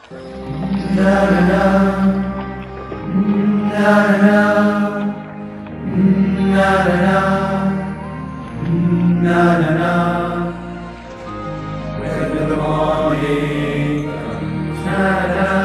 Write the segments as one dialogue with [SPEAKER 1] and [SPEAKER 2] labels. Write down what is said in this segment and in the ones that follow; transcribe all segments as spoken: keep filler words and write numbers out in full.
[SPEAKER 1] Na na na, na na na, na na na, na na na. When the morning comes, na na na.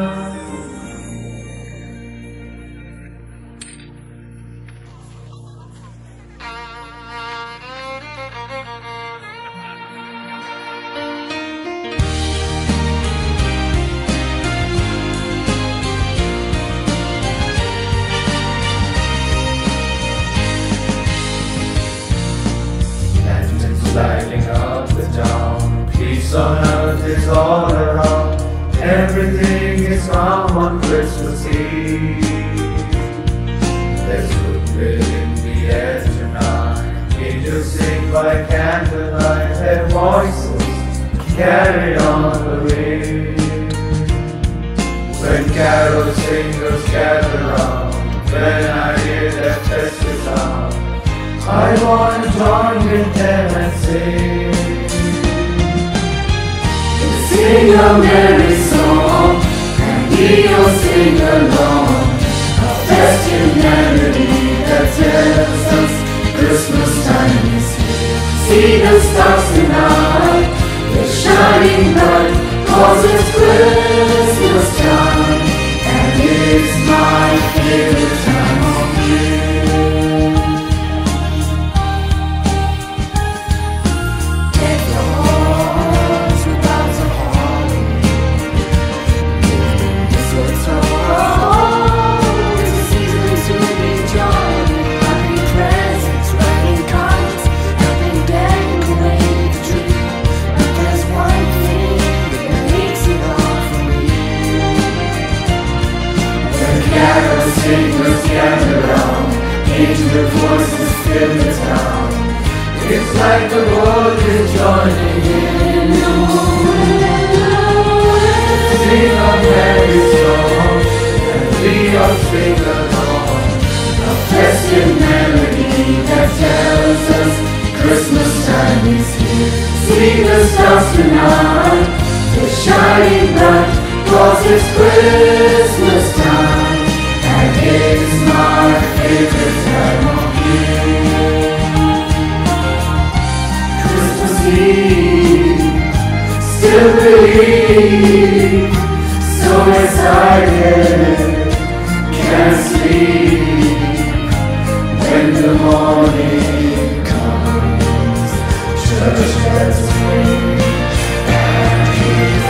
[SPEAKER 1] Lighting up the town, peace on earth is all around. Everything is calm on Christmas Eve. There's goodwill in the air tonight. Angels sing by candlelight, their voices carry on the wind. When carol singers gather round, when I hear their festive sound, I want to join with them and sing. Sing a merry song, and we all sing along. A festive melody that tells us Christmas time is here. See the stars tonight, they're shining bright, 'cause it's Christmas time, and it's my favorite time of year. Singers gather round, angel voices fill the town. It's like the world is joining in. Sing a merry song, and we all sing along. A festive melody that tells us Christmas time is here. See the stars tonight, they're shining bright, 'cause it's Christmas time. And it's my favorite time of year. Christmas Eve, still believe, so excited, can't sleep. When the morning comes, church bells ring, and it's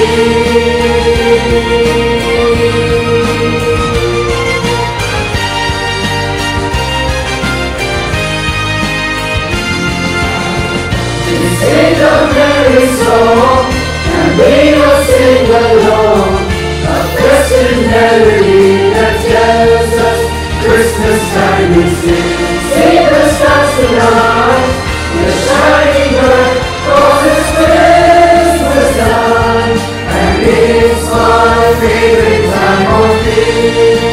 [SPEAKER 1] sing a merry song, and we will sing along. A festive melody that tells us Christmas time is here. See the stars tonight, they're shining bright, 'cause it's Christmas time, and it's my favorite time of year.